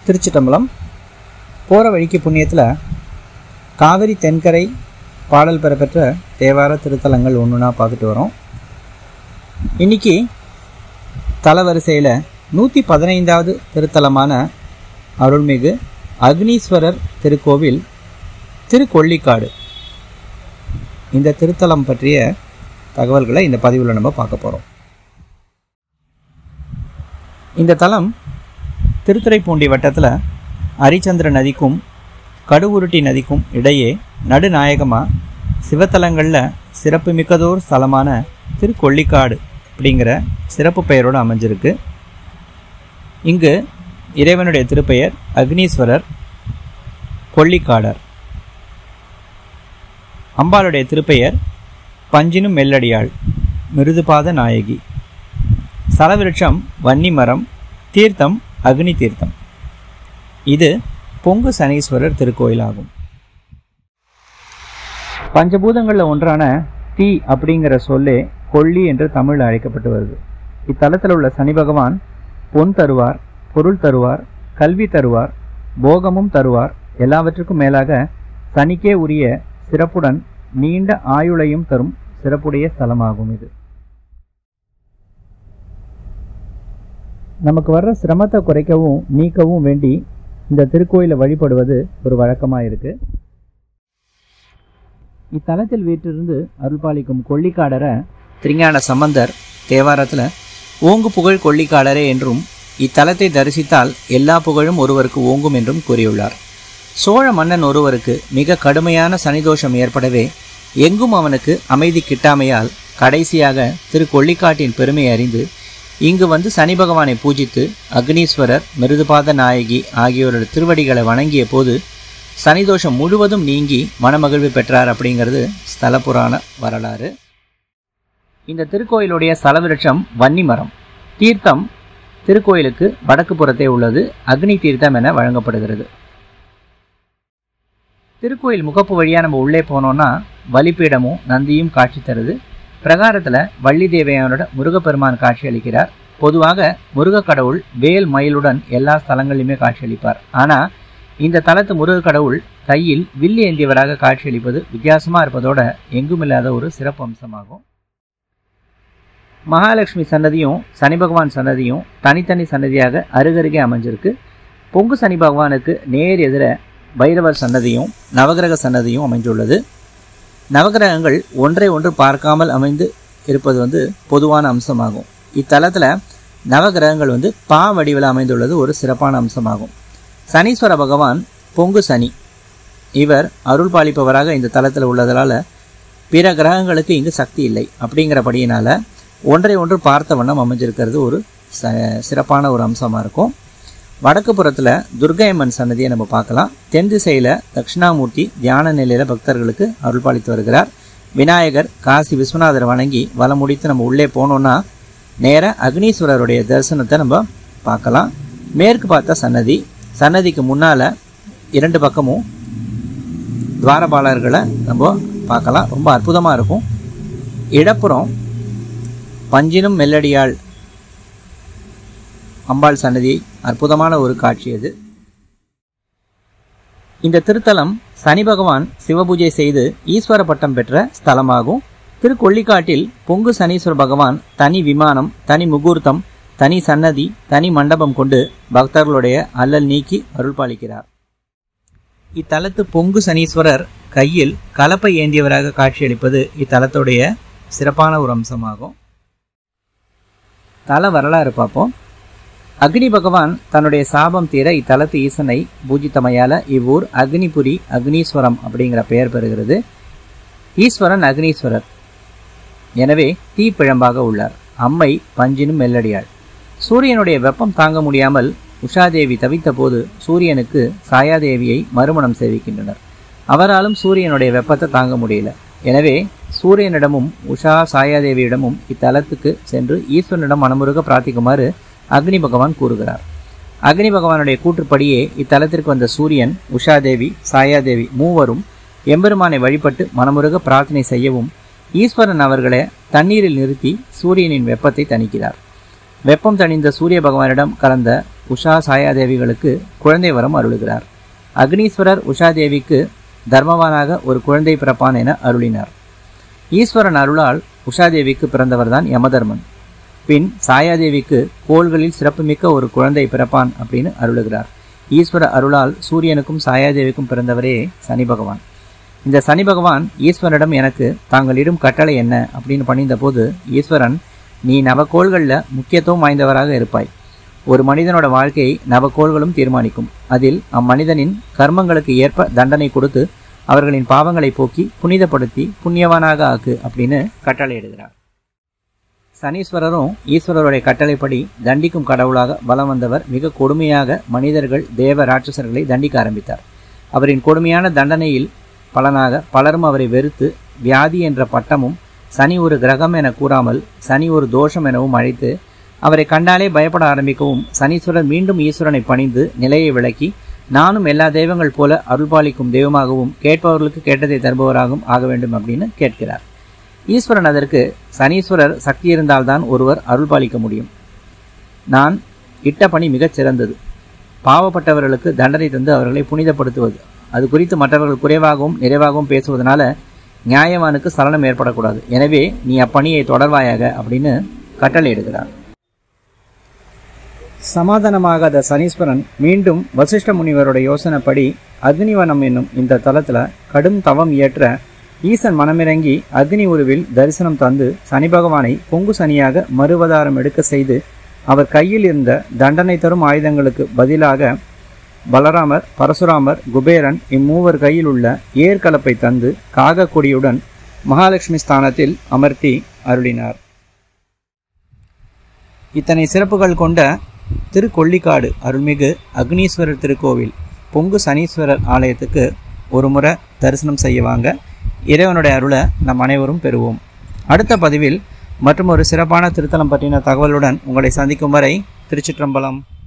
திருச்சிட்டம்பலம். போகிற வழிக்கு புண்ணியத்தில் காவிரி தென்கரை பாடல் பெறப்பெற்ற தேவார திருத்தலங்கள் ஒன்றுனா பார்த்துட்டு வரோம். இன்றைக்கி தலவரிசையில் 115வது திருத்தலமான அருள்மிகு அக்னீஸ்வரர் திருக்கோவில் திருக்கொள்ளிக்காடு. இந்த திருத்தலம் பற்றிய தகவல்களை இந்த பதிவில் நம்ம பார்க்க போகிறோம். இந்த தலம் திருத்துறைப்பூண்டி வட்டத்தில் அரிச்சந்திர நதிக்கும் கடுவுருட்டி நதிக்கும் இடையே நடுநாயகமாக சிவத்தலங்களில் சிறப்பு மிக்கதோர் ஸ்தலமான திருக்கொள்ளிக்காடு அப்படிங்கிற சிறப்பு பெயரோடு அமைஞ்சிருக்கு. இங்கு இறைவனுடைய திருப்பெயர் அக்னீஸ்வரர் கொள்ளிக்காடர். அம்பாளுடைய திருப்பெயர் பஞ்சினும் மெல்லடியாள் மிருதுபாத நாயகி. சலவிருட்சம் வன்னி மரம், தீர்த்தம் அக்னி தீர்த்தம். இது பொங்கு சனீஸ்வரர் திருக்கோயிலாகும். பஞ்சபூதங்களில் ஒன்றான தீ அப்படிங்கிற சொல்லே கொள்ளி என்று தமிழில் அழைக்கப்பட்டு வருது. இத்தலத்தில் உள்ள சனி பகவான் பொன் தருவார், பொருள் தருவார், கல்வி தருவார், போகமும் தருவார். எல்லாவற்றுக்கும் மேலாக சனிக்கே உரிய சிறப்புடன் நீண்ட ஆயுளையும் தரும் சிறப்புடைய ஸ்தலமாகும் இது. நமக்கு வர்ற சிரமத்தை குறைக்கவும் நீக்கவும் வேண்டி இந்த திருக்கோயிலை வழிபடுவது ஒரு வழக்கமாக இருக்குது. இத்தலத்தில் வீற்றிருந்து அருள்பாலிக்கும் கொள்ளிக்காடரை திருஞான சம்பந்தர் தேவாரத்தில் ஓங்கு புகழ் கொள்ளிக்காடரே என்றும், இத்தலத்தை தரிசித்தால் எல்லா புகழும் ஒருவருக்கு ஓங்கும் என்றும் கூறியுள்ளார். சோழ மன்னன் ஒருவருக்கு மிக கடுமையான சனிதோஷம் ஏற்படவே எங்கும் அவனுக்கு அமைதி கிட்டாமையால் கடைசியாக திருக்கொள்ளிக்காட்டின் பெருமை அறிந்து இங்கு வந்து சனி பகவானை பூஜித்து அக்னீஸ்வரர், மிருதுபாத நாயகி ஆகியோரோட திருவடிகளை வணங்கிய போது சனிதோஷம் முழுவதும் நீங்கி மனமகிழ்வு பெற்றார் அப்படிங்கிறது ஸ்தல புராண வரலாறு. இந்த திருக்கோயிலுடைய ஸ்தலவிருட்சம் வன்னி மரம். தீர்த்தம் திருக்கோயிலுக்கு வடக்கு புறத்தே உள்ளது. அக்னி தீர்த்தம் என வழங்கப்படுகிறது. திருக்கோயில் முகப்பு வழியாக நம்ம உள்ளே போனோம்னா பலிப்பீடமும் நந்தியும் காட்சி தருது. பிரகாரத்தில் வள்ளி தேவையானோட முருகப்பெருமான் காட்சி அளிக்கிறார். பொதுவாக முருக கடவுள் வேல் மயிலுடன் எல்லா ஸ்தலங்களிலுமே காட்சியளிப்பார். ஆனால் இந்த தலத்து முருக கடவுள் கையில் வில்லி ஏந்தியவராக காட்சியளிப்பது வித்தியாசமாக இருப்பதோட எங்குமில்லாத ஒரு சிறப்பு அம்சமாகும். மகாலட்சுமி சன்னதியும் சனி பகவான் சன்னதியும் தனித்தனி சன்னதியாக அருகருகே அமைஞ்சிருக்கு. பொங்கு சனி பகவானுக்கு நேர் எதிர பைரவர் சன்னதியும் நவகிரக சன்னதியும் அமைந்துள்ளது. நவகிரகங்கள் ஒன்றை ஒன்று பார்க்காமல் அமைந்து இருப்பது பொதுவான அம்சமாகும். இத்தலத்தில் நவகிரகங்கள் பா வடிவில் அமைந்துள்ளது ஒரு சிறப்பான அம்சமாகும். சனீஸ்வர பகவான் பொங்கு சனி. இவர் அருள் பாலிப்பவராக இந்த தலத்தில் உள்ளதால் பிற கிரகங்களுக்கு இங்கு சக்தி இல்லை. அப்படிங்கிறபடியினால் ஒன்றை ஒன்று பார்த்த வண்ணம் அமைஞ்சிருக்கிறது ஒரு சிறப்பான ஒரு அம்சமாக இருக்கும். வடக்கு புறத்தில் துர்க்கையம்மன் சன்னதியை நம்ம பார்க்கலாம். தென் திசையில் தட்சிணாமூர்த்தி தியான நிலையில் பக்தர்களுக்கு அருள் பாலித்து வருகிறார். விநாயகர், காசி விஸ்வநாதரை வணங்கி வலம் முடித்து நம்ம உள்ளே போனோம்னா நேராக அக்னீஸ்வரருடைய தரிசனத்தை நம்ம பார்க்கலாம். மேற்கு பார்த்த சன்னதி. சன்னதிக்கு முன்னால் இரண்டு பக்கமும் துவாரபாலர்களை நம்ம பார்க்கலாம். ரொம்ப அற்புதமாக இருக்கும். இடப்புறம் பஞ்சினும் மெல்லடியாள் அம்பாள் சன்னதி. அற்புதமான ஒரு காட்சி அது. இந்த திருத்தலம் சனி பகவான் சிவபூஜை செய்து ஈஸ்வர பட்டம் பெற்ற ஸ்தலமாகும். திருக்கொள்ளிக்காட்டில் பொங்கு சனீஸ்வர பகவான் தனி விமானம், தனி முகூர்த்தம், தனி சன்னதி, தனி மண்டபம் கொண்டு பக்தர்களுடைய அல்லல் நீக்கி அருள் பாலிக்கிறார். இத்தலத்து பொங்கு சனீஸ்வரர் கையில் கலப்பை ஏந்தியவராக காட்சியளிப்பது இத்தலத்துடைய சிறப்பான ஒரு அம்சமாகும். தல வரலாறு பார்ப்போம். அக்னி பகவான் தன்னுடைய சாபம் தீர இத்தலத்து ஈசனை பூஜித்தமையால இவ்வூர் அக்னிபுரி, அக்னீஸ்வரம் அப்படிங்கிற பெயர் பெறுகிறது. ஈஸ்வரன் அக்னீஸ்வரர், எனவே தீப்பிழம்பாக உள்ளார். அம்மை பஞ்சினும் மெல்லடியாள். சூரியனுடைய வெப்பம் தாங்க முடியாமல் உஷாதேவி தவித்த போது சூரியனுக்கு சாயாதேவியை மறுமணம் சேவிக்கின்றனர். அவராலும் சூரியனுடைய வெப்பத்தை தாங்க முடியல. எனவே சூரியனிடமும் உஷா சாயாதேவியிடமும் இத்தலத்துக்கு சென்று ஈஸ்வரனிடம் மனமுருக பிரார்த்திக்குமாறு அக்னி பகவான் கூறுகிறார். அக்னி பகவானுடைய கூற்றுப்படியே இத்தலத்திற்கு வந்த சூரியன், உஷாதேவி, சாயாதேவி மூவரும் எம்பெருமானை வழிபட்டு மனமுருக பிரார்த்தனை செய்யவும் ஈஸ்வரன் அவர்களை தண்ணீரில் நிறுத்தி சூரியனின் வெப்பத்தை தணிக்கிறார். வெப்பம் தணிந்த சூரிய பகவானிடம் கலந்த உஷா சாயாதேவிகளுக்கு குழந்தை வரம் அருளுகிறார். அக்னீஸ்வரர் உஷாதேவிக்கு தர்மவானாக ஒரு குழந்தை பிறப்பான் என அருளினார். ஈஸ்வரன் அருளால் உஷாதேவிக்கு பிறந்தவர்தான் யமதர்மன். பின் சாயாதேவிக்கு கோள்களில் சிறப்புமிக்க ஒரு குழந்தை பிறப்பான் அப்படின்னு அருளுகிறார். ஈஸ்வர அருளால் சூரியனுக்கும் சாயாதேவிக்கும் பிறந்தவரே சனி பகவான். இந்த சனி பகவான் ஈஸ்வரனிடம் எனக்கு தாங்கள் இடும் கட்டளை என்ன அப்படின்னு பணிந்த போது ஈஸ்வரன், நீ நவக்கோள்களில் முக்கியத்துவம் வாய்ந்தவராக இருப்பாய். ஒரு மனிதனோட வாழ்க்கையை நவக்கோள்களும் தீர்மானிக்கும். அதில் அம்மனிதனின் கர்மங்களுக்கு ஏற்ப தண்டனை கொடுத்து அவர்களின் பாவங்களை போக்கி புனிதப்படுத்தி புண்ணியவானாக ஆக்கு அப்படின்னு கட்டளை இடுகிறார். சனீஸ்வரரும் ஈஸ்வரருடைய கட்டளைப்படி தண்டிக்கும் கடவுளாக வலம் வந்தவர் மிக கொடுமையாக மனிதர்கள் தேவ ராட்சசர்களை தண்டிக்க ஆரம்பித்தார். அவரின் கொடுமையான தண்டனையில் பலனாக பலரும் அவரை வெறுத்து வியாதி என்ற பட்டமும் சனி ஒரு கிரகம் என கூறாமல் சனி ஒரு தோஷம் எனவும் அழைத்து அவரை கண்டாலே பயப்பட ஆரம்பிக்கவும் சனீஸ்வரர் மீண்டும் ஈஸ்வரனை பணிந்து நிலையை விளக்கி, நானும் எல்லா தெய்வங்கள் போல அருள்பாலிக்கும் தெய்வமாகவும் கேட்பவர்களுக்கு கேட்டதை தருபவராகவும் ஆக வேண்டும் அப்படின்னு கேட்கிறார். ஈஸ்வரன் அதற்கு, சனீஸ்வரர் சக்தி இருந்தால்தான் ஒருவர் அருள்பாலிக்க முடியும். நான் இட்ட பணி மிகச் சிறந்தது. பாவப்பட்டவர்களுக்கு தண்டனை தந்து அவர்களை புனிதப்படுத்துவது. அது குறித்து மற்றவர்கள் குறைவாகவும் நிறைவாகவும் பேசுவதனால நியாயவானுக்கு சலனம் ஏற்படக்கூடாது. எனவே நீ அப்பணியை தொடர்வாயாக அப்படின்னு கட்டளையிடுகிறார். சமாதானமாகாத சனீஸ்வரன் மீண்டும் வசிஷ்ட முனிவரோட யோசனைப்படி அக்னிவனம் என்னும் இந்த தலத்துல கடும் தவம் இயற்ற ஈசன் மனமிறங்கி அக்னி உருவில் தரிசனம் தந்து சனி பகவானை பொங்கு சனியாக மறுவதாரம் எடுக்க செய்து அவர் கையில் இருந்த தண்டனை தரும் ஆயுதங்களுக்கு பதிலாக பலராமர், பரசுராமர், குபேரன் இம்மூவர் கையில் உள்ள ஏற்கலப்பை தந்து காகக்கொடியுடன் மகாலட்சுமி ஸ்தானத்தில் அமர்த்தி அருளினார். இத்தனை சிறப்புகள் கொண்ட திருக்கொள்ளிக்காடு அருள்மிகு அக்னீஸ்வரர் திருக்கோவில் பொங்கு சனீஸ்வரர் ஆலயத்துக்கு ஒரு முறை தரிசனம் செய்யவாங்க. இறைவனுடைய அருளை நம் அனைவரும் பெறுவோம். அடுத்த பதிவில் மற்றும் ஒரு சிறப்பான திருத்தலம் பற்றின தகவலுடன் உங்களை சந்திக்கும் வரை திருச்சிற்றம்பலம்.